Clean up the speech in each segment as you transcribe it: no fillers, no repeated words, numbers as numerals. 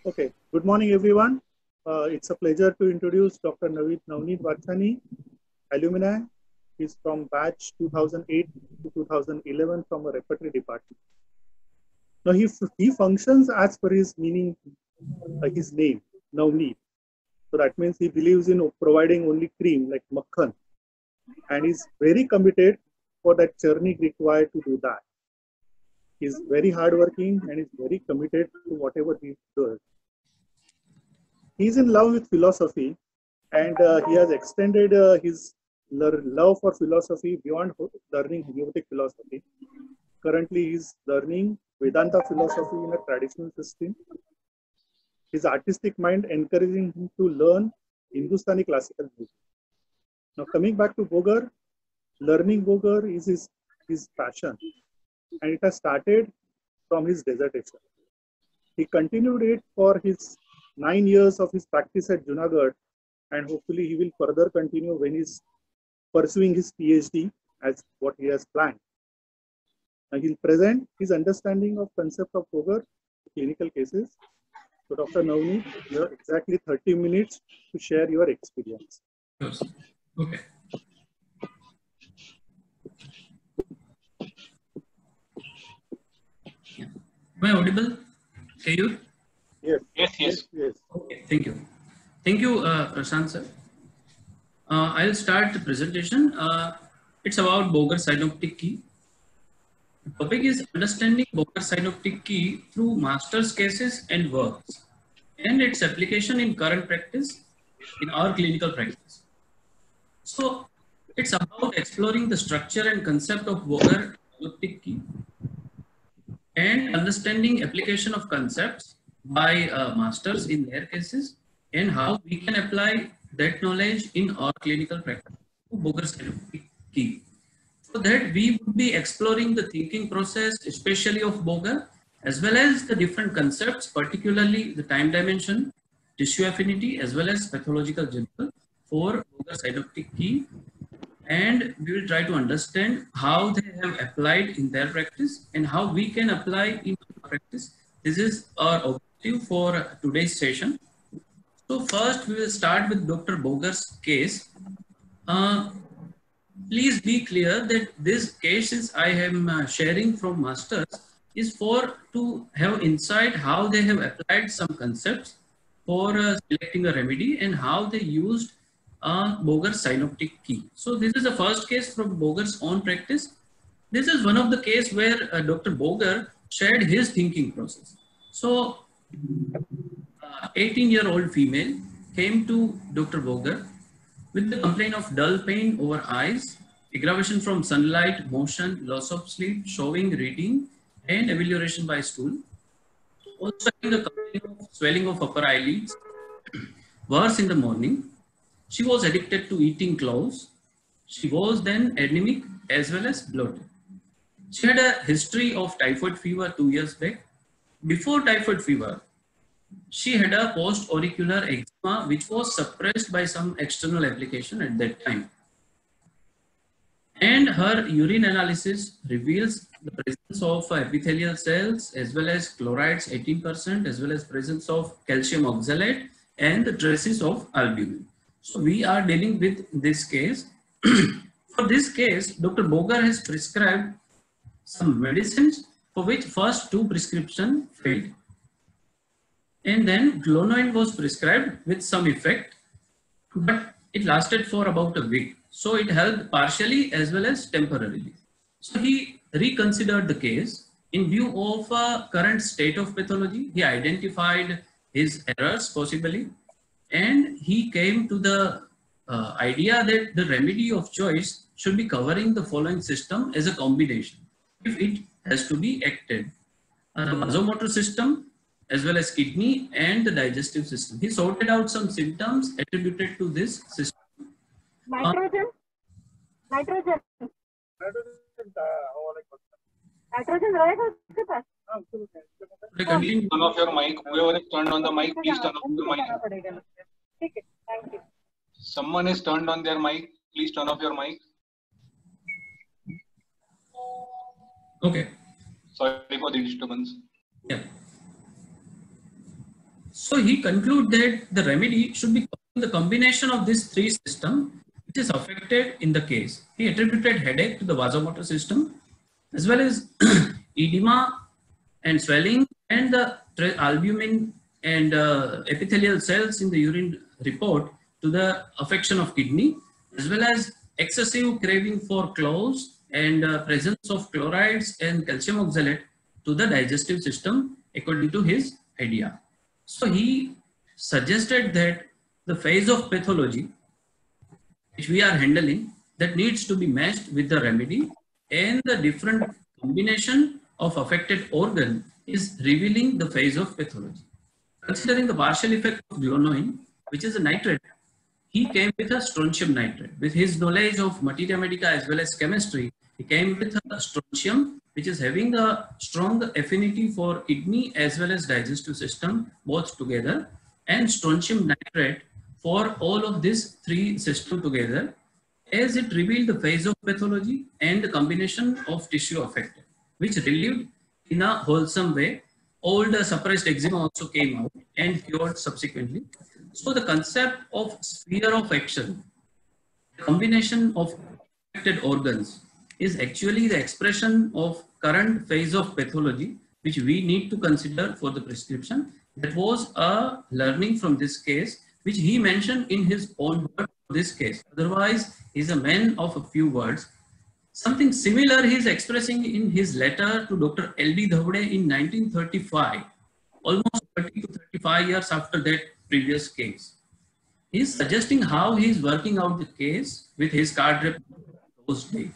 Okay, good morning everyone. It's a pleasure to introduce Dr. Navneet Vadhani, alumni. He's from batch 2008 to 2011 from a repertory department. Now he functions as per his meaning, his name, Navneet. So that means he believes in providing only cream like makhan, and is very committed for that journey required to do that. He's very hardworking and is very committed to whatever he does. He's in love with philosophy, and he has extended his love for philosophy beyond learning homeopathic philosophy. Currently, he's learning Vedanta philosophy in a traditional system. His artistic mind encouraging him to learn Hindustani classical music. Now, coming back to Bogar, learning Bogar is his passion, and it has started from his dissertation. He continued it for his 9 years of his practice at Junagadh, and hopefully he will further continue when he's pursuing his PhD as what he has planned. And he'll present his understanding of concept of Bogar to clinical cases. So Dr. Navneet, you have exactly 30 minutes to share your experience. Yes. Okay. Yeah. Am I audible? Kayur? Yes. Okay, thank you. Thank you, Prashant sir. I'll start the presentation. It's about Bogar synoptic key. The topic is understanding Bogar synoptic key through master's cases and works, and its application in current practice, in our clinical practice. So it's about exploring the structure and concept of Bogar synoptic key and understanding application of concepts by masters in their cases and how we can apply that knowledge in our clinical practice to Bogar synoptic key. So that we would be exploring the thinking process, especially of Bogar, as well as the different concepts, particularly the time dimension, tissue affinity, as well as pathological general for Bogar synoptic key. And we will try to understand how they have applied in their practice and how we can apply in our practice. This is our objective for today's session. So first we will start with Dr. Bogar's case. Please be clear that this cases I am sharing from masters is for to have insight how they have applied some concepts for selecting a remedy and how they used Bogar's synoptic key. So this is the first case from Bogar's own practice. This is one of the case where Dr. Bogar shared his thinking process. So 18-year-old female came to Dr. Bogar with the complaint of dull pain over eyes, aggravation from sunlight, motion, loss of sleep, showing, reading, and amelioration by stool. Also having a complaint of swelling of upper eyelids, worse in the morning. She was addicted to eating cloves. She was then anemic as well as bloated. She had a history of typhoid fever 2 years back. Before typhoid fever, she had a post-auricular eczema which was suppressed by some external application at that time. And her urine analysis reveals the presence of epithelial cells as well as chlorides 18% as well as presence of calcium oxalate and the traces of albumin. So we are dealing with this case. For this case, Dr. Bogar has prescribed some medicines for which first 2 prescriptions failed. And then Glonoid was prescribed with some effect, but it lasted for about a week. So it helped partially as well as temporarily. So he reconsidered the case in view of current state of pathology. He identified his errors possibly, and he came to the idea that the remedy of choice should be covering the following system as a combination if it has to be acted. The vasomotor system, as well as kidney and the digestive system. He sorted out some symptoms attributed to this system. Nitrogen. Turn off your mic. Whoever is turned on the mic, please turn off the mic. Someone is turned on their mic. Please turn off your mic. Okay. Sorry for the disturbance. Yeah. So he concluded that the remedy should be the combination of these three systems which is affected in the case. He attributed headache to the vasomotor system as well as edema and swelling and the albumin and epithelial cells in the urine report to the affection of kidney, as well as excessive craving for cloves and presence of chlorides and calcium oxalate to the digestive system according to his idea. So he suggested that the phase of pathology which we are handling that needs to be matched with the remedy, and the different combination of affected organ is revealing the phase of pathology. Considering the partial effect of guanine, which is a nitrate, he came with a strontium nitrate. With his knowledge of materia medica as well as chemistry, he came with a strontium which is having a strong affinity for kidney as well as digestive system both together, and strontium nitrate for all of these three systems together, as it revealed the phase of pathology and the combination of tissue affected, which relieved in a wholesome way. All the suppressed eczema also came out and cured subsequently. So the concept of sphere of action, combination of affected organs, is actually the expression of current phase of pathology which we need to consider for the prescription. That was a learning from this case which he mentioned in his own words for this case. Otherwise, he's a man of a few words. Something similar he is expressing in his letter to Dr. L.D. Dhavde in 1935, almost 30 to 35 years after that previous case. He is suggesting how he is working out the case with his card rep those days.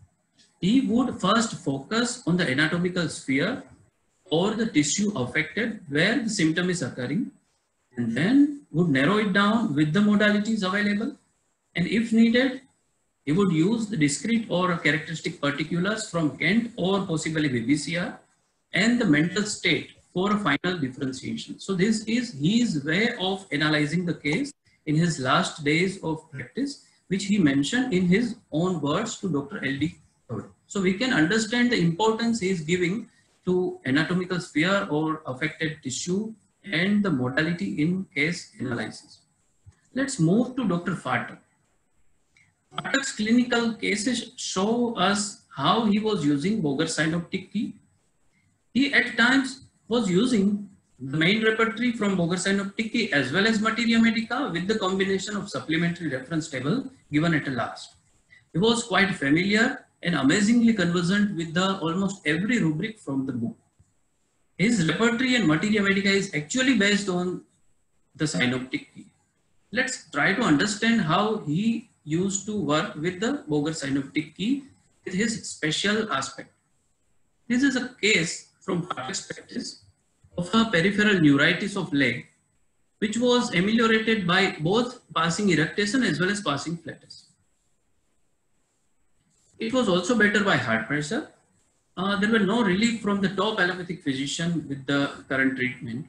He would first focus on the anatomical sphere or the tissue affected where the symptom is occurring, and then would narrow it down with the modalities available, and if needed, he would use the discrete or characteristic particulars from Kent or possibly BBCR and the mental state for a final differentiation. So this is his way of analyzing the case in his last days of practice, which he mentioned in his own words to Dr. L.D. Dhavde. So we can understand the importance he is giving to anatomical sphere or affected tissue and the modality in case analysis. Let's move to Dr. Phatak. Phatak's clinical cases show us how he was using Boger synoptic key. He at times was using the main repertory from Boger synoptic key as well as materia medica with the combination of supplementary reference table given at the last. He was quite familiar and amazingly conversant with the almost every rubric from the book. His repertory and materia medica is actually based on the synoptic key. Let's try to understand how he used to work with the Boger synoptic key with his special aspect. This is a case from Phatak's practice of a peripheral neuritis of leg, which was ameliorated by both passing eructation as well as passing flatus. It was also better by heart pressure. There were no relief from the top allopathic physician with the current treatment.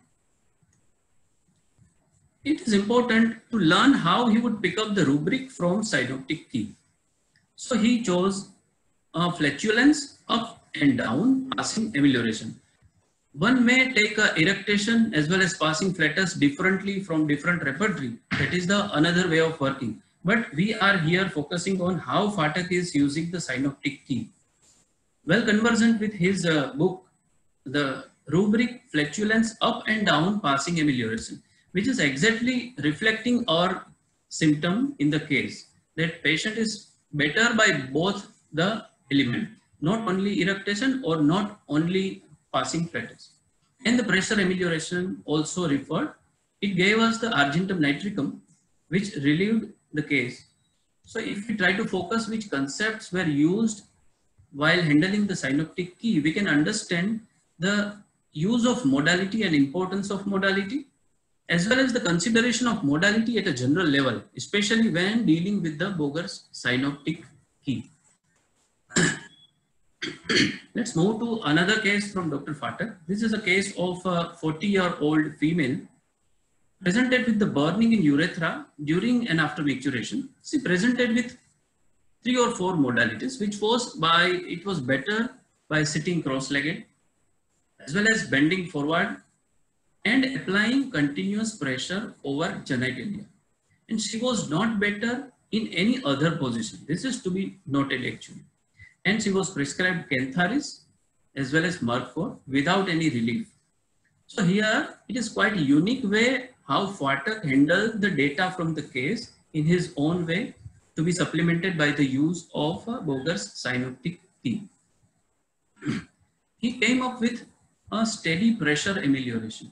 It is important to learn how he would pick up the rubric from synoptic key. So he chose flatulence, up and down, passing amelioration. One may take a eructation as well as passing flatus differently from different repertory. That is the another way of working. But we are here focusing on how Phatak is using the synoptic key. Well conversant with his book, the rubric flatulence, up and down, passing amelioration, which is exactly reflecting our symptom in the case that patient is better by both the element, not only eructation or not only passing flatus. And the pressure amelioration also referred. It gave us the argentum nitricum, which relieved the case. So if we try to focus which concepts were used while handling the synoptic key, we can understand the use of modality and importance of modality, as well as the consideration of modality at a general level, especially when dealing with the Boger's synoptic key. Let's move to another case from Dr. Phatak. This is a case of a 40-year-old female presented with the burning in urethra during and after micturition. She presented with 3 or 4 modalities, which was it was better by sitting cross-legged, as well as bending forward and applying continuous pressure over genitalia. And she was not better in any other position. This is to be noted actually. And she was prescribed Cantharis as well as Marfor without any relief. So here it is quite a unique way how Phatak handled the data from the case in his own way to be supplemented by the use of Boger's synoptic key. He came up with a steady pressure amelioration.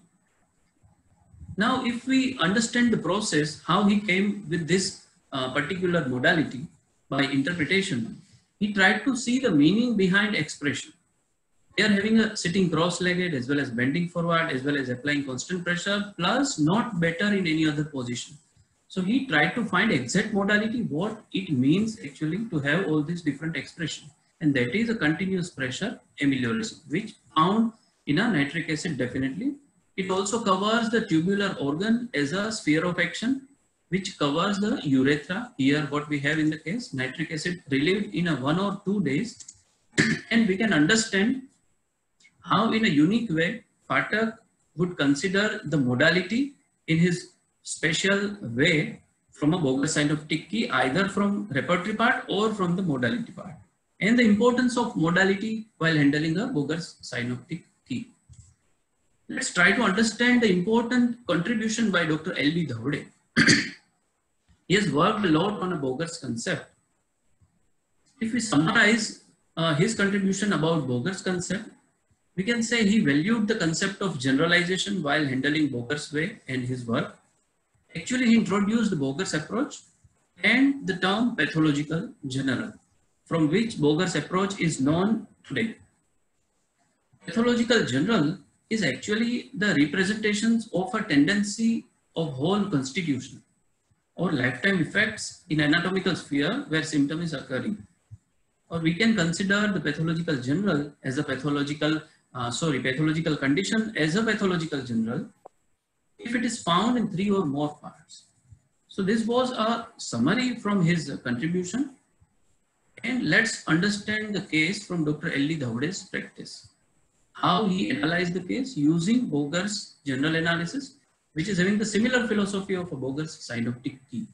Now, if we understand the process, how he came with this particular modality by interpretation, he tried to see the meaning behind expression. They are having a sitting cross-legged as well as bending forward as well as applying constant pressure plus not better in any other position. So he tried to find exact modality, what it means actually to have all these different expressions. And that is a continuous pressure amelioration, which found in a nitric acid definitely. It also covers the tubular organ as a sphere of action, which covers the urethra. Here what we have in the case, nitric acid relieved in a 1 or 2 days. And we can understand how in a unique way Phatak would consider the modality in his special way from a Boger synoptic key, either from repertory part or from the modality part, and the importance of modality while handling a Boger's synoptic key. Let's try to understand the important contribution by Dr. L.B. Dhawde. He has worked a lot on a Boger's concept. If we summarize his contribution about Boger's concept, we can say he valued the concept of generalization while handling Boger's way and his work. Actually, he introduced the Boger's approach and the term pathological general, from which Boger's approach is known today. Pathological general is actually the representations of a tendency of whole constitution or lifetime effects in anatomical sphere where symptom is occurring. Or we can consider the pathological general as a pathological condition as a pathological general if it is found in 3 or more parts. So this was a summary from his contribution, and let's understand the case from Dr. L.B. Dhawde's practice. How he analyzed the case using Boger's general analysis, which is having the similar philosophy of a Boger's synoptic key.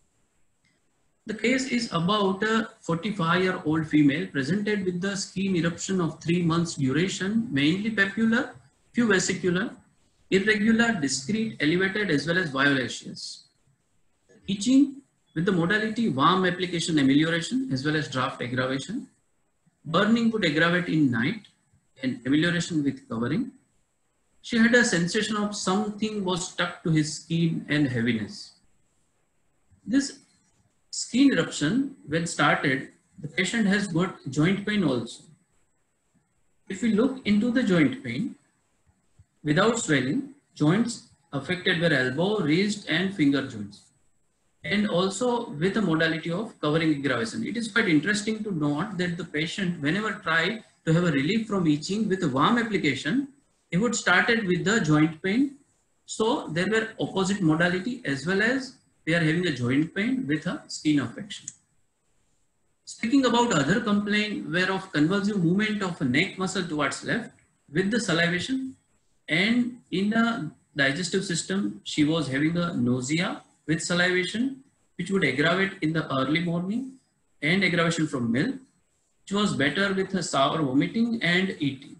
The case is about a 45-year-old female presented with the skin eruption of 3 months duration, mainly papular, few vesicular, irregular, discrete, elevated as well as violaceous. Itching with the modality warm application amelioration as well as draft aggravation. Burning would aggravate in night and amelioration with covering. She had a sensation of something was stuck to his skin and heaviness. This skin eruption, when started, the patient has got joint pain also. If we look into the joint pain, without swelling, joints affected were elbow, wrist and finger joints, and also with a modality of covering aggravation. It is quite interesting to note that the patient, whenever tried to have a relief from itching with a warm application, he would started with the joint pain. So there were opposite modality as well as we are having a joint pain with a skin affection. Speaking about other complaint were of convulsive movement of a neck muscle towards left with the salivation, and in the digestive system she was having a nausea with salivation, which would aggravate in the early morning, and aggravation from milk, which was better with a sour vomiting and eating.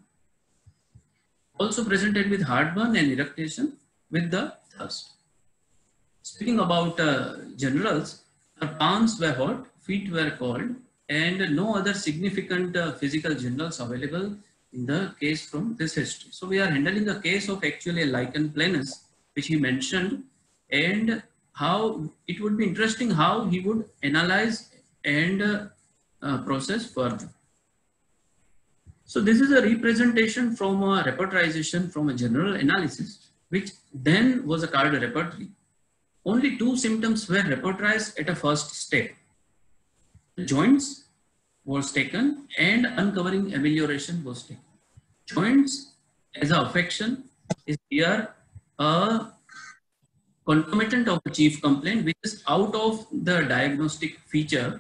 Also presented with heartburn and eructation with the thirst. Speaking about generals, her palms were hot, feet were cold, and no other significant physical generals available in the case from this history. So we are handling a case of actually a lichen planus, which he mentioned, and how it would be interesting how he would analyze and process further. So this is a representation from a repertorization from a general analysis, which then was a cardio repertory. Only 2 symptoms were repertorized at a first step. The joints was taken and uncovering amelioration was taken. Joints as an affection is here a concomitant of the chief complaint, which is out of the diagnostic feature,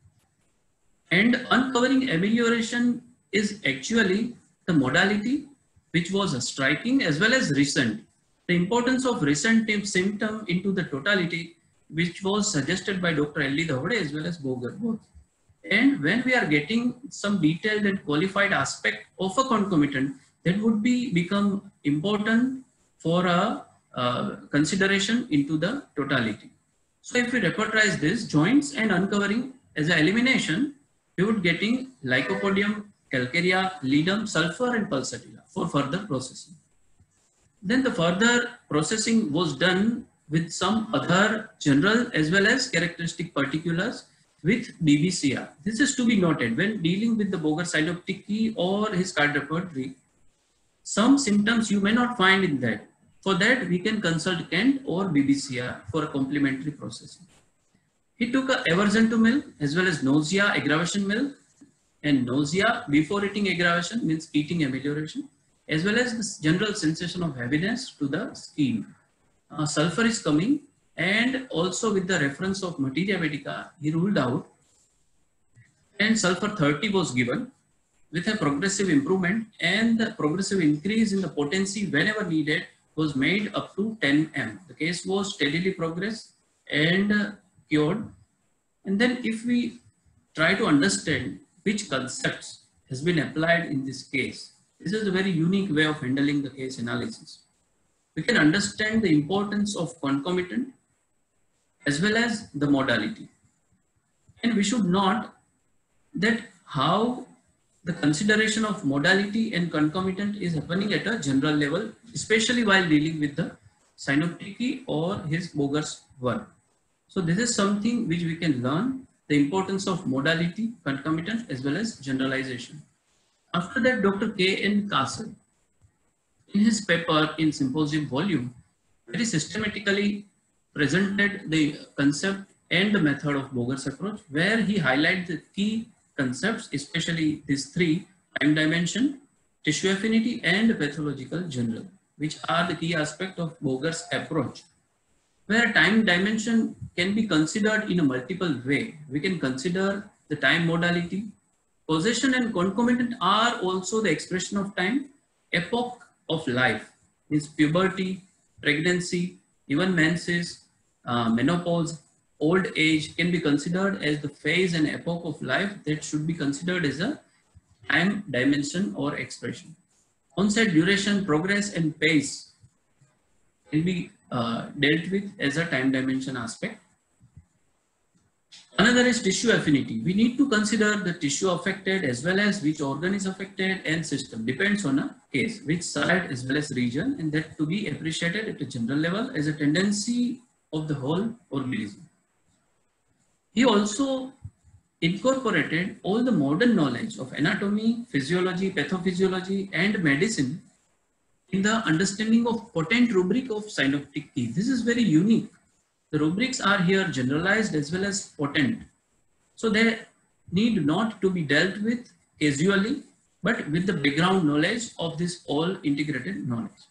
and uncovering amelioration is actually the modality which was striking as well as recent. the importance of recent symptom into the totality, which was suggested by Dr. L.D. Davade as well as Boger both. And when we are getting some detailed and qualified aspect of a concomitant, that would become important for a consideration into the totality. So if we repertorize this, joints and uncovering as an elimination, we would getting lycopodium, calcarea, ledum, sulfur and pulsatilla for further processing. Then the further processing was done with some other general as well as characteristic particulars with BBCR. This is to be noted when dealing with the Boger synoptic key or his card repertory. Some symptoms you may not find in that. For that, we can consult Kent or BBCR for a complementary processing. He took a aversion to milk as well as nausea, aggravation milk, and nausea before eating aggravation means eating amelioration, as well as this general sensation of heaviness to the skin. Sulfur is coming, and also with the reference of materia vedica, he ruled out, and sulfur 30 was given with a progressive improvement, and the progressive increase in the potency whenever needed was made up to 10 m. The case was steadily progressed and cured. And then if we try to understand which concepts has been applied in this case, this is a very unique way of handling the case analysis. We can understand the importance of concomitant as well as the modality. And we should note that how the consideration of modality and concomitant is happening at a general level, especially while dealing with the synoptic key or his Boger's work. So this is something which we can learn, the importance of modality, concomitant as well as generalization. After that, Dr. K.N. Kasser, in his paper in Symposium volume, very systematically presented the concept and the method of Boger's approach, where he highlighted the key concepts, especially these three: time dimension, tissue affinity, and pathological general, which are the key aspects of Boger's approach. Where time dimension can be considered in a multiple way. We can consider the time modality. Possession and concomitant are also the expression of time. Epoch of life means puberty, pregnancy, even menses, menopause, old age can be considered as the phase and epoch of life that should be considered as a time dimension or expression. Onset, duration, progress, and pace can be dealt with as a time dimension aspect. Another is tissue affinity. We need to consider the tissue affected as well as which organ is affected and system. Depends on a case, which site as well as region, and that to be appreciated at a general level as a tendency of the whole organism. He also incorporated all the modern knowledge of anatomy, physiology, pathophysiology, and medicine in the understanding of potent rubric of synoptic key. This is very unique. The rubrics are here generalized as well as potent. So they need not to be dealt with casually, but with the background knowledge of this all integrated knowledge.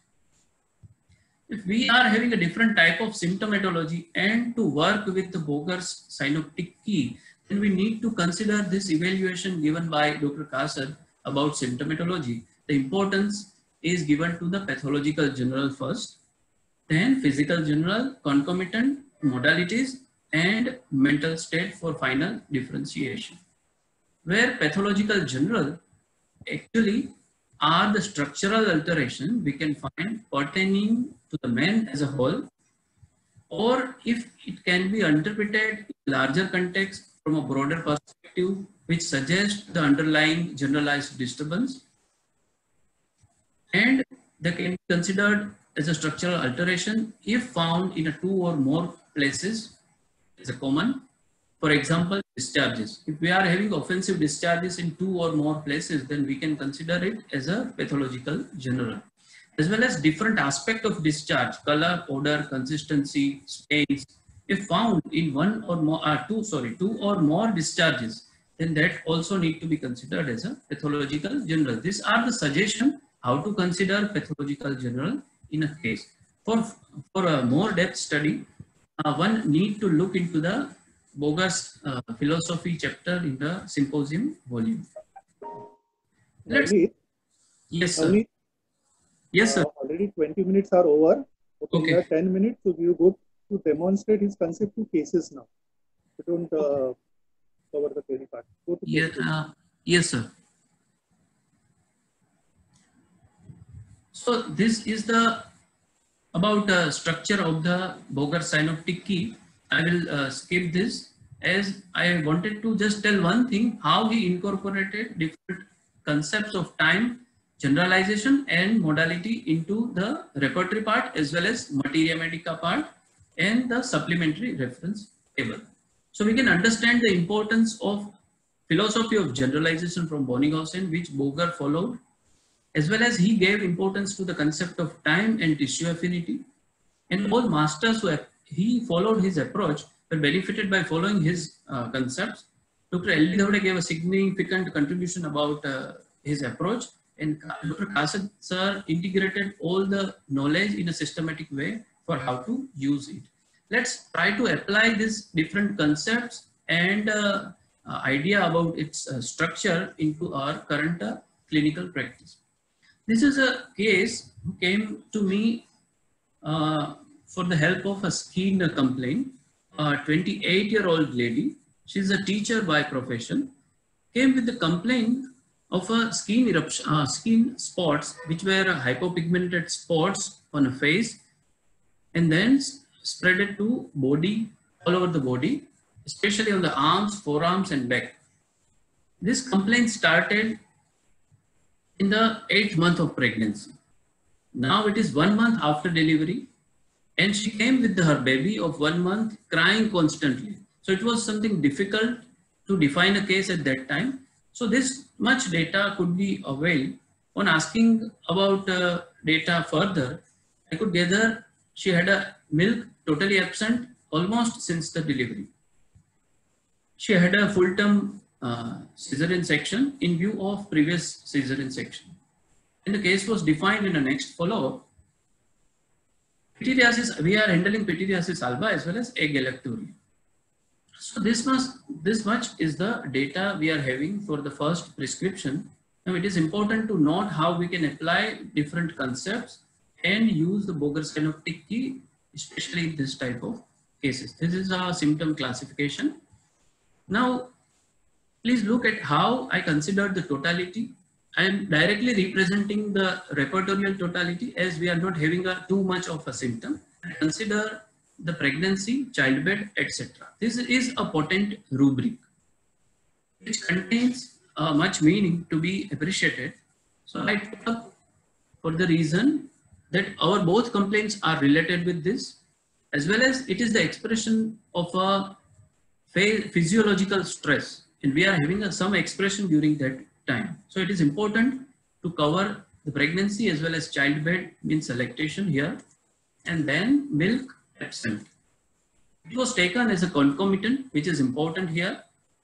If we are having a different type of symptomatology and to work with the Boger's synoptic key, then we need to consider this evaluation given by Dr. Kasser about symptomatology. The importance is given to the pathological general first, then physical general, concomitant, modalities, and mental state for final differentiation. Where pathological general actually are the structural alteration we can find pertaining to the man as a whole, or if it can be interpreted in larger context from a broader perspective, which suggests the underlying generalized disturbance, and they can be considered as a structural alteration if found in a two or more places as a common. For example, discharges. If we are having offensive discharges in two or more places, then we can consider it as a pathological general. As well as different aspect of discharge, color, odor, consistency, stains. If found in one or more, two or more discharges, then that also need to be considered as a pathological general. These are the suggestions how to consider pathological general in a case. For a more depth study, one need to look into the Boger's philosophy chapter in the Symposium volume. Let's, yes, sir. Navneet, yes, sir. Already 20 minutes are over. Okay. You have 10 minutes, so you go to demonstrate his concept to cases now. You don't cover the theory part. Go to yes, sir. So this is the about structure of the Boger synoptic key. I will skip this, as I wanted to just tell one thing, how he incorporated different concepts of time, generalization and modality into the repertory part as well as materia medica part and the supplementary reference table. So we can understand the importance of philosophy of generalization from Bonninghausen, which Boger followed, as well as he gave importance to the concept of time and tissue affinity. And all masters who he followed his approach were benefited by following his concepts. Dr. L.D. Davde gave a significant contribution about his approach, and Dr. Kasad sir integrated all the knowledge in a systematic way for how to use it. Let's try to apply these different concepts and idea about its structure into our current clinical practice. This is a case who came to me for the help of a skin complaint. A 28-year-old lady, she's a teacher by profession, came with the complaint of a skin eruption, skin spots, which were hypopigmented spots on a face, and then spread it to body, all over the body, especially on the arms, forearms, and back. This complaint started in the 8th month of pregnancy. Now it is 1 month after delivery, and she came with her baby of 1 month crying constantly. So it was something difficult to define a case at that time. So this much data could be availed. On asking about data further, I could gather she had a milk totally absent almost since the delivery. She had a full-term cesarean section in view of previous cesarean section. And the case was defined in the next follow-up. Pityriasis, we are handling pityriasis alba as well as egg galacturia. So this much is the data we are having for the first prescription. Now it is important to note how we can apply different concepts and use the Boger synoptic key, especially in this type of cases. This is a symptom classification. Now, please look at how I considered the totality. I am directly representing the repertorial totality, as we are not having too much of a symptom. I consider the pregnancy, childbed, etc. This is a potent rubric which contains much meaning to be appreciated. So I took up for the reason that our both complaints are related with this, as well as it is the expression of a physiological stress, and we are having some expression during that time. So it is important to cover the pregnancy as well as childbed, means lactation here, and then milk absent. It was taken as a concomitant, which is important here,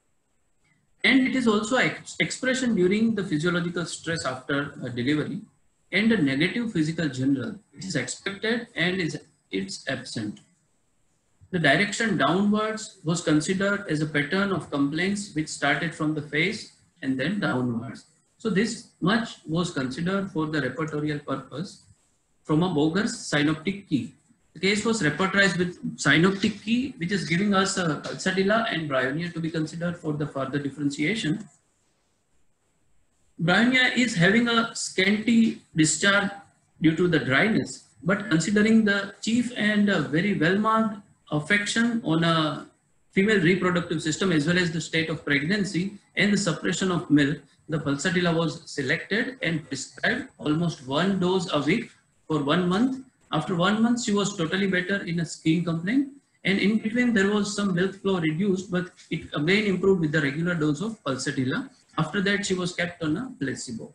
and it is also expression during the physiological stress after delivery, and a negative physical general, which is expected and it's absent. The direction downwards was considered as a pattern of complaints which started from the face and then downwards. So this much was considered for the repertorial purpose from a Boger's synoptic key. The case was repertorized with synoptic key, which is giving us a pulsatilla and bryonia to be considered for the further differentiation. Bryonia is having a scanty discharge due to the dryness, but considering the chief and very well-marked affection on a female reproductive system as well as the state of pregnancy and the suppression of milk, the pulsatilla was selected and prescribed almost 1 dose a week for 1 month. After 1 month, she was totally better in a skin complaint, and in between there was some milk flow reduced, but it again improved with the regular dose of pulsatilla. After that, she was kept on a placebo.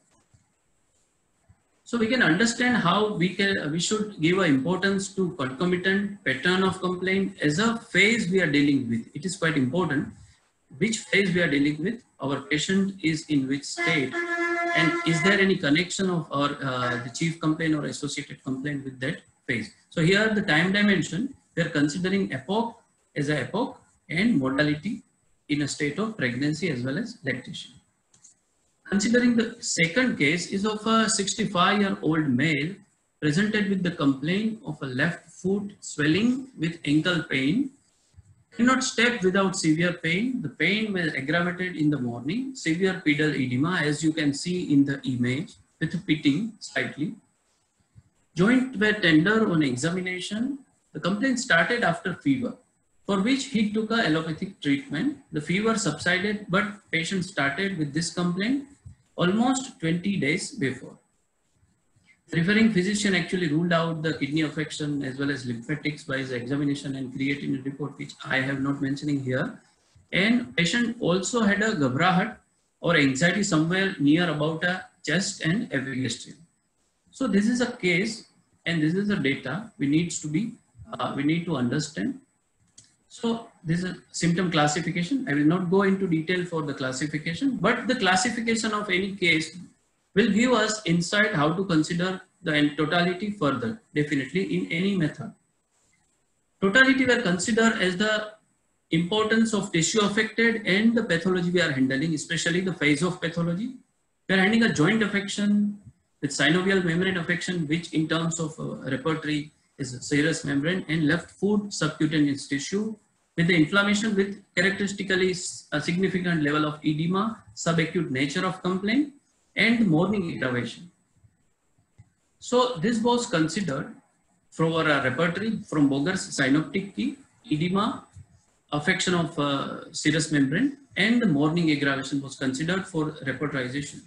So we can understand how we should give importance to concomitant pattern of complaint as a phase we are dealing with. It is quite important which phase we are dealing with, our patient is in which state, and is there any connection of our the chief complaint or associated complaint with that phase. So here the time dimension, we are considering epoch as an epoch and modality in a state of pregnancy as well as lactation. Considering the second case is of a 65-year-old male presented with the complaint of a left foot swelling with ankle pain, cannot step without severe pain. The pain was aggravated in the morning, severe pedal edema, as you can see in the image, with pitting slightly. Joint were tender on examination. The complaint started after fever, for which he took a allopathic treatment. The fever subsided, but patient started with this complaint almost 20 days before. The referring physician actually ruled out the kidney affection as well as lymphatics by his examination and creatinine report, which I have not mentioning here. And patient also had a ghabrahat or anxiety somewhere near about a chest and epigastrium. So this is a case, and this is the data we need to understand. So this is a symptom classification. I will not go into detail for the classification, but the classification of any case will give us insight how to consider the totality further, definitely in any method. Totality were considered as the importance of tissue affected and the pathology we are handling, especially the phase of pathology. We are handling a joint affection with synovial membrane affection, which in terms of repertory is serous membrane, and left foot subcutaneous tissue with the inflammation with characteristically a significant level of edema, subacute nature of complaint, and morning aggravation. So this was considered from our repertory from Boger's synoptic key, edema, affection of serous membrane, and the morning aggravation was considered for repertorization.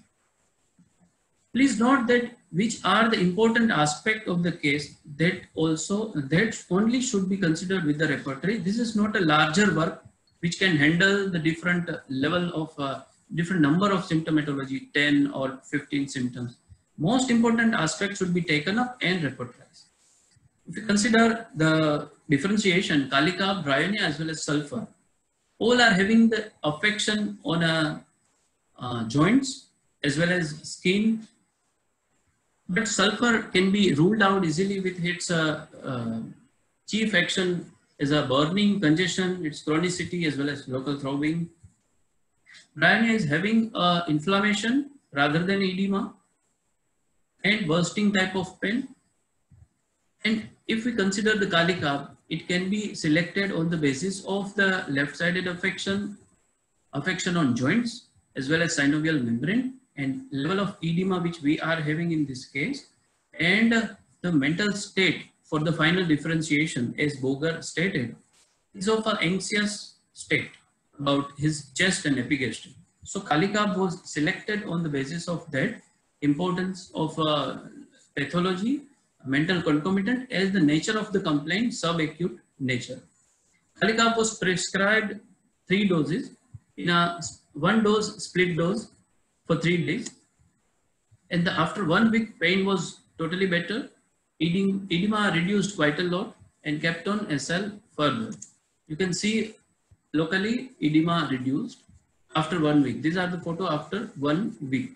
Please note that which are the important aspect of the case that only should be considered with the repertory. This is not a larger work which can handle the different level of different number of symptomatology, 10 or 15 symptoms. Most important aspects should be taken up and repertorized. If you consider the differentiation, Kalika, Bryonia as well as sulfur, all are having the affection on joints as well as skin. But sulfur can be ruled out easily with its chief action as a burning, congestion, its chronicity as well as local throbbing. Bryonia is having inflammation rather than edema and bursting type of pain. And if we consider the Kalika, it can be selected on the basis of the left-sided affection on joints as well as synovial membrane, and level of edema which we are having in this case, and the mental state for the final differentiation, as Boger stated, is of an anxious state about his chest and epigastrium. So Kalika was selected on the basis of that importance of pathology, mental concomitant, as the nature of the complaint, subacute nature. Kalika was prescribed 3 doses in a 1 dose split dose for 3 days, and after 1 week pain was totally better, edema reduced quite a lot and kept on SL further. You can see locally edema reduced after 1 week. These are the photo after 1 week.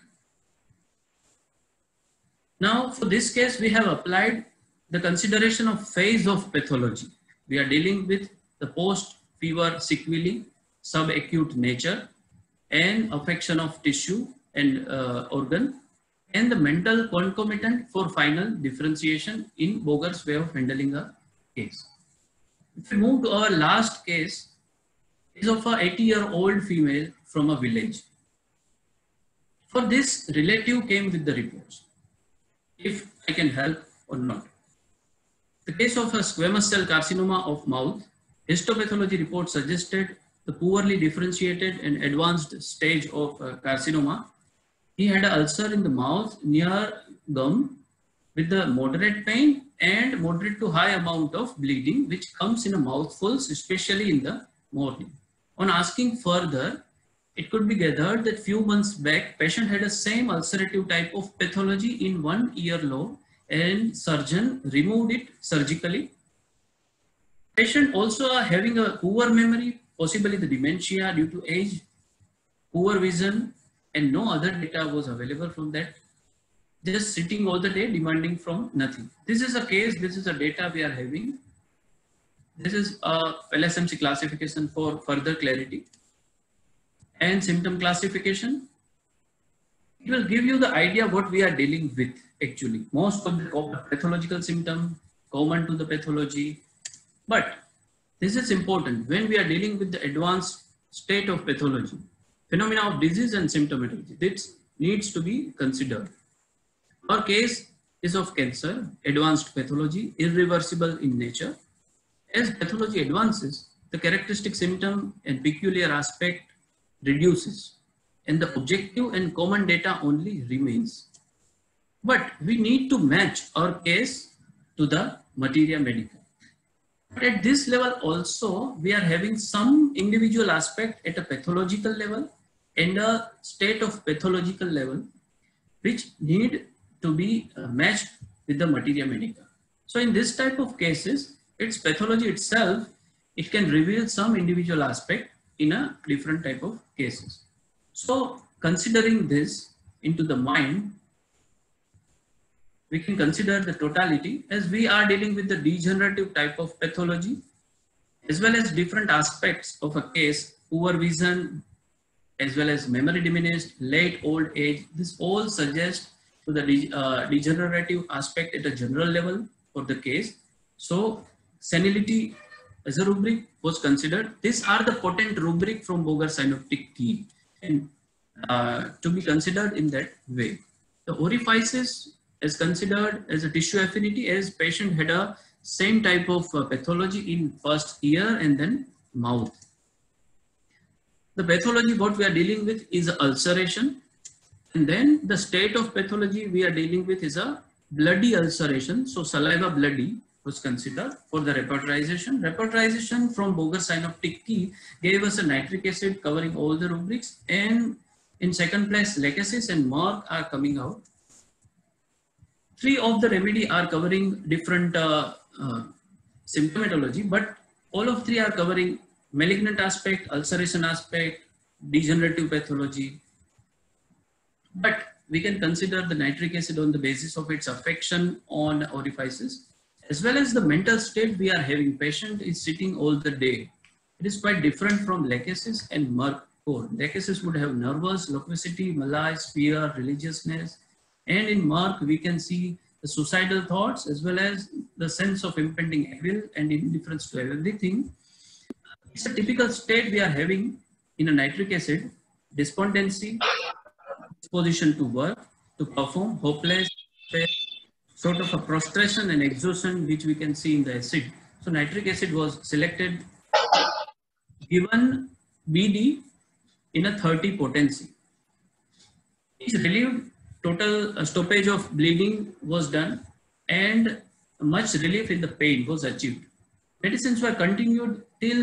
Now for this case we have applied the consideration of phase of pathology. We are dealing with the post fever sequelae, subacute nature, and affection of tissue and organ, and the mental concomitant for final differentiation in Boger's way of handling a case. If we move to our last case, is of a 80-year-old female from a village. For this, relative came with the reports, if I can help or not. The case of a squamous cell carcinoma of mouth, histopathology report suggested the poorly differentiated and advanced stage of carcinoma. He had an ulcer in the mouth near gum with the moderate pain and moderate to high amount of bleeding, which comes in a mouthfuls, especially in the morning. On asking further, it could be gathered that few months back, patient had a same ulcerative type of pathology in 1 earlobe and surgeon removed it surgically. Patient also are having a poor memory, possibly the dementia due to age, poor vision, and no other data was available from that. Just sitting all the day demanding from nothing. This is a case, this is a data we are having. This is a LSMC classification for further clarity. And symptom classification. it will give you the idea what we are dealing with actually. Most of the pathological symptom common to the pathology, but this is important when we are dealing with the advanced state of pathology, phenomena of disease and symptomatology. This needs to be considered. Our case is of cancer, advanced pathology, irreversible in nature. As pathology advances, the characteristic symptom and peculiar aspect reduces, and the objective and common data only remains. But we need to match our case to the materia medica. But at this level also, we are having some individual aspect at a pathological level and a state of pathological level, which need to be matched with the materia medica. So in this type of cases, its pathology itself, it can reveal some individual aspect in a different type of cases. So considering this into the mind, we can consider the totality as we are dealing with the degenerative type of pathology, as well as different aspects of a case, poor vision, as well as memory diminished, late old age. This all suggests to the degenerative aspect at a general level for the case. So senility as a rubric was considered. These are the potent rubric from Boger synoptic key, and to be considered in that way. The orifices is considered as a tissue affinity, as patient had a same type of pathology in first ear and then mouth. The pathology what we are dealing with is ulceration, and then the state of pathology we are dealing with is a bloody ulceration. So saliva bloody was considered for the repertorization. Repertorization from Boger synoptic key gave us a nitric acid covering all the rubrics, and in second place lachesis and Merck are coming out. Three of the remedy are covering different symptomatology, but all of three are covering malignant aspect, ulceration aspect, degenerative pathology. But we can consider the nitric acid on the basis of its affection on orifices, as well as the mental state we are having. Patient is sitting all the day. It is quite different from lachesis and Merck core. Lachesis would have nervous, loquacity, malaise, fear, religiousness. And in Merck, we can see the suicidal thoughts as well as the sense of impending evil and indifference to everything. It's a typical state we are having in a nitric acid: despondency, disposition to work, to perform, hopeless, sort of a prostration and exhaustion, which we can see in the acid. So nitric acid was selected, given BD in a 30 potency. It's relieved. Total stoppage of bleeding was done, and much relief in the pain was achieved. Medicines were continued till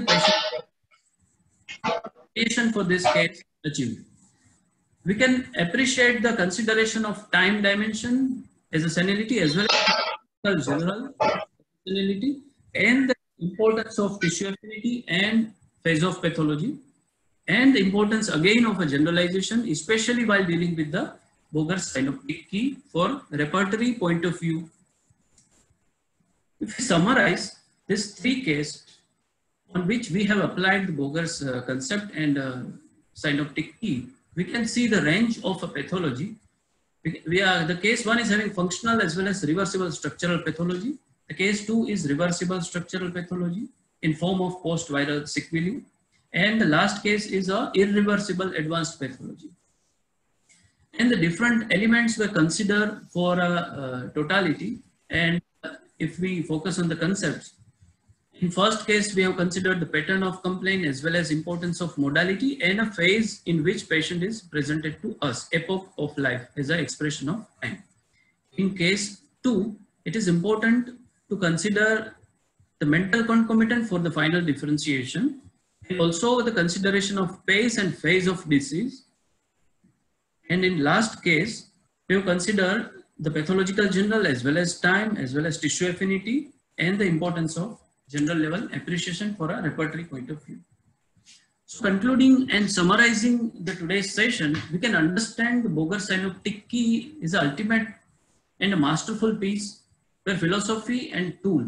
patient for this case achieved. We can appreciate the consideration of time dimension as a senility, as well as general senility, and the importance of tissue affinity and phase of pathology, and the importance again of a generalization, especially while dealing with the Boger synoptic key for repertory point of view. If we summarize this three cases on which we have applied the Boger's concept and synoptic key, we can see the range of a pathology. The case 1 is having functional as well as reversible structural pathology. The case 2 is reversible structural pathology in form of post-viral sequelae. And the last case is a irreversible advanced pathology. And the different elements were considered for totality. And if we focus on the concepts, in first case, we have considered the pattern of complaint as well as importance of modality and a phase in which patient is presented to us, epoch of life as an expression of time. In case 2, it is important to consider the mental concomitant for the final differentiation, and also the consideration of pace and phase of disease. And in last case, we have considered the pathological general as well as time, as well as tissue affinity, and the importance of general level appreciation for a repertory point of view. So concluding and summarizing the today's session, we can understand the Boger synoptic key is the ultimate and a masterful piece where philosophy and tool,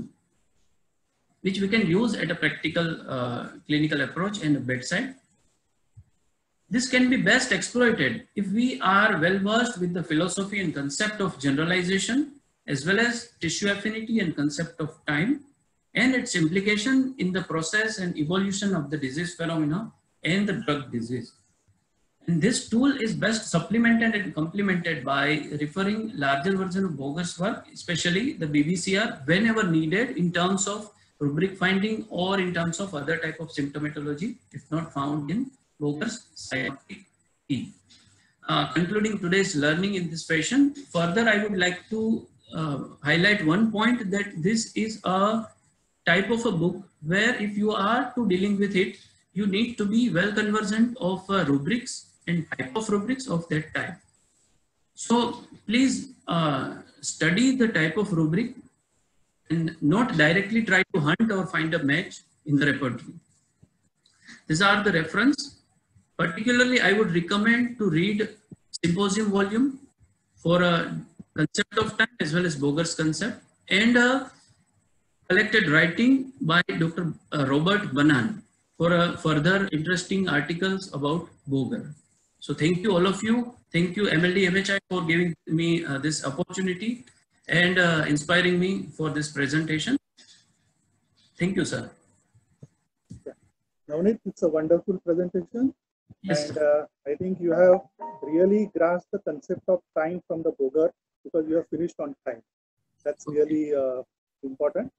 which we can use at a practical clinical approach and a bedside. This can be best exploited if we are well versed with the philosophy and concept of generalization, as well as tissue affinity and concept of time, and its implication in the process and evolution of the disease phenomena and the drug disease. And this tool is best supplemented and complemented by referring larger version of Boger's work, especially the BBCR, whenever needed in terms of rubric finding or in terms of other type of symptomatology, if not found in Boger's Synoptic Key. Concluding today's learning in this fashion, further I would like to highlight one point, that this is a type of a book where if you are to dealing with it, you need to be well conversant of rubrics and type of rubrics of that type. So please study the type of rubric and not directly try to hunt or find a match in the repertory. These are the reference. Particularly, I would recommend to read Symposium volume for a concept of time as well as Boger's concept, and collected writing by Dr. Robert Banan for further interesting articles about Boger. So thank you all of you. Thank you MLD MHI for giving me this opportunity and inspiring me for this presentation. Thank you, sir. Yeah. Navneet, it's a wonderful presentation. Yes, And I think you have really grasped the concept of time from the Boger, because you have finished on time. That's really important.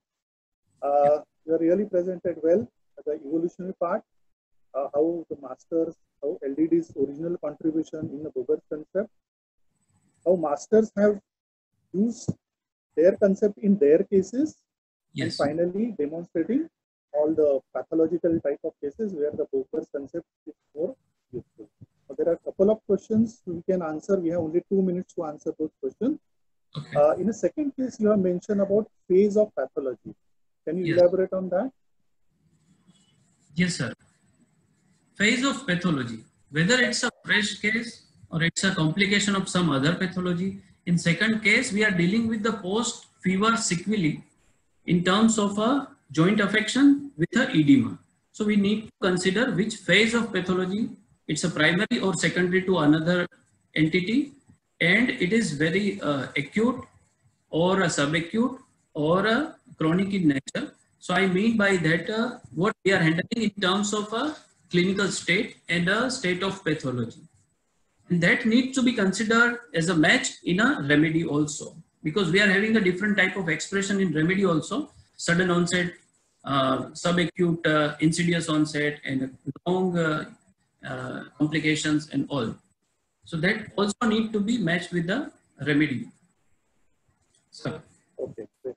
You are really presented well the evolutionary part, how the masters, how LDD's original contribution in the Boger's concept, how masters have used their concept in their cases, yes, and finally demonstrating all the pathological type of cases where the Boger's concept is more useful. So there are a couple of questions we can answer. We have only 2 minutes to answer those questions. okay. In the second case, you have mentioned about phase of pathology. Can you Yes. elaborate on that? Yes, sir. Phase of pathology, whether it's a fresh case or it's a complication of some other pathology. In second case, we are dealing with the post-fever sequelae in terms of a joint affection with a edema. So we need to consider which phase of pathology, it's a primary or secondary to another entity, and it is very acute or a subacute or a chronic in nature. So I mean by that what we are handling in terms of a clinical state and a state of pathology. And that needs to be considered as a match in a remedy also, because we are having a different type of expression in remedy also, sudden onset, subacute, insidious onset, and long complications and all. So that also need to be matched with the remedy. So, Okay, great.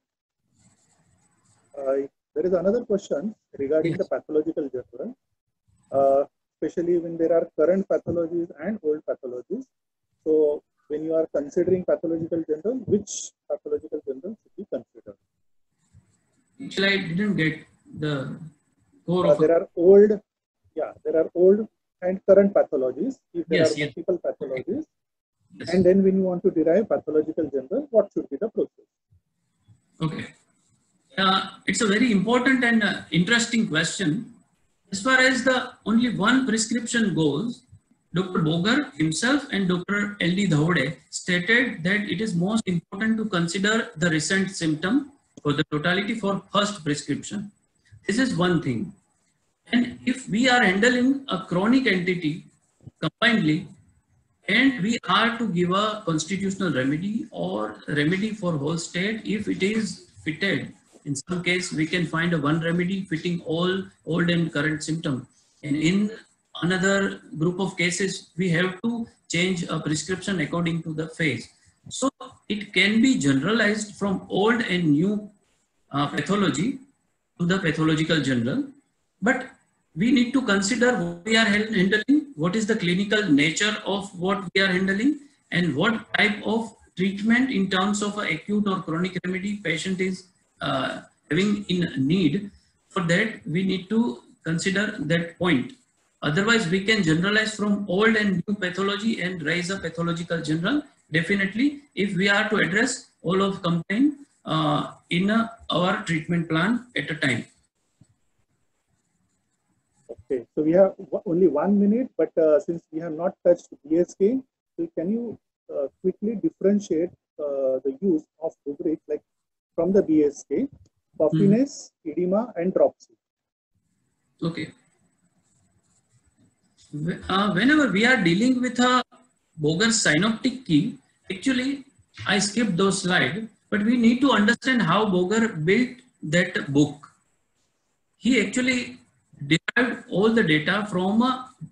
There is another question regarding yes. the pathological journal, especially when there are current pathologies and old pathologies. So when you are considering pathological journal, which pathological journal should be considered? Actually, I didn't get the core of There are old, there are old and current pathologies. If there Yes, are yes. multiple pathologies, yes. and then when you want to derive pathological journal, what should be the process? Okay. It's a very important and interesting question. As far as the only one prescription goes, Dr. Boger himself and Dr. L.D. Dhavde stated that it is most important to consider the recent symptom for the totality for first prescription. This is one thing. And if we are handling a chronic entity combinedly, and we are to give a constitutional remedy or remedy for whole state, if it is fitted, in some case we can find a one remedy fitting all old and current symptom, and in another group of cases we have to change a prescription according to the phase. So it can be generalized from old and new pathology to the pathological journal, but we need to consider what we are handling, what is the clinical nature of what we are handling, and what type of treatment in terms of acute or chronic remedy patient is having in need. For that, we need to consider that point. Otherwise, we can generalize from old and new pathology and raise a pathological journal. Definitely, if we are to address all of complaint in our treatment plan at a time. Okay, so we have only 1 minute, but since we have not touched BSK, so can you quickly differentiate the use of rubrics like from the BSK, puffiness, edema, and dropsy? Okay. Whenever we are dealing with a Boger's synoptic key, actually I skipped those slides, but we need to understand how Boger built that book. He actually derived all the data from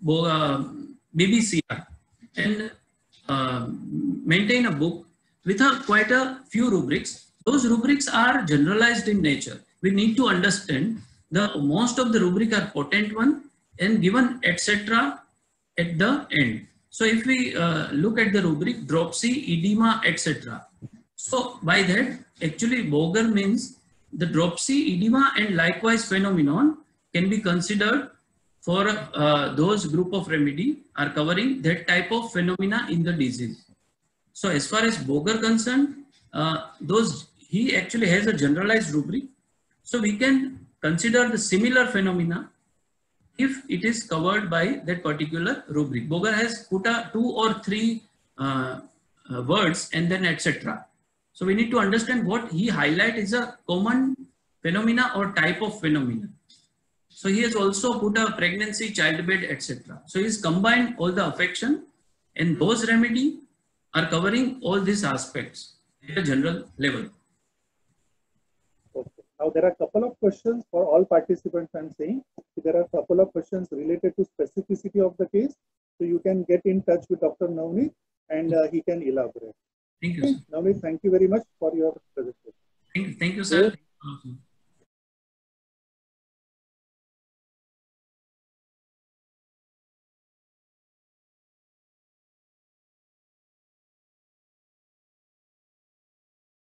BBCR and maintain a book with quite a few rubrics. Those rubrics are generalized in nature. We need to understand most of the rubric are potent one and given etc. at the end. So if we look at the rubric dropsy, edema, etc. So by that, actually Boger means the dropsy, edema, and likewise phenomenon can be considered for those group of remedy are covering that type of phenomena in the disease. So as far as Boger concerned, he actually has a generalized rubric. So we can consider the similar phenomena if it is covered by that particular rubric. Boger has put 2 or 3 words and then etc. So we need to understand what he highlight is a common phenomena or type of phenomena. So he has also put a pregnancy, childbed, etc. So he's combined all the affection, and those remedy are covering all these aspects at a general level. Okay. Now there are a couple of questions for all participants. I'm saying there are a couple of questions related to specificity of the case. So you can get in touch with Dr. Navneet and he can elaborate. Thank you, sir. Navneet, thank you very much for your presentation. Thank you, sir.